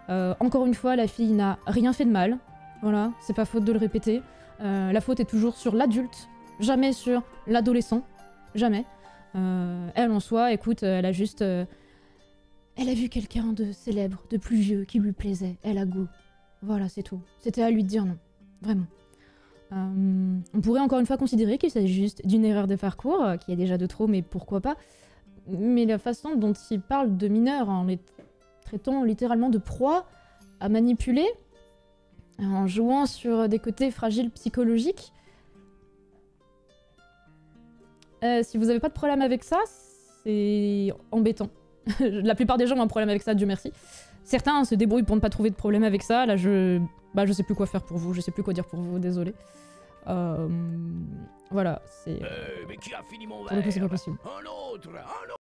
Encore une fois, la fille n'a rien fait de mal. Voilà, c'est pas faute de le répéter. La faute est toujours sur l'adulte, jamais sur l'adolescent. Jamais. Elle en soi, écoute, elle a juste... elle a vu quelqu'un de célèbre, de plus vieux, qui lui plaisait. Elle a go. Voilà, c'est tout. C'était à lui de dire non. Vraiment. On pourrait encore une fois considérer qu'il s'agit juste d'une erreur de parcours, qui est déjà de trop, mais pourquoi pas. Mais la façon dont il parle de mineurs, en les traitant littéralement de proie à manipuler, en jouant sur des côtés fragiles psychologiques, si vous avez pas de problème avec ça, c'est embêtant. La plupart des gens ont un problème avec ça, Dieu merci. Certains se débrouillent pour ne pas trouver de problème avec ça. Là, je sais plus quoi faire pour vous, je sais plus quoi dire pour vous, désolé. Voilà, c'est... mais qui a fini mon Pour le coup, c'est pas verre? possible. Un autre.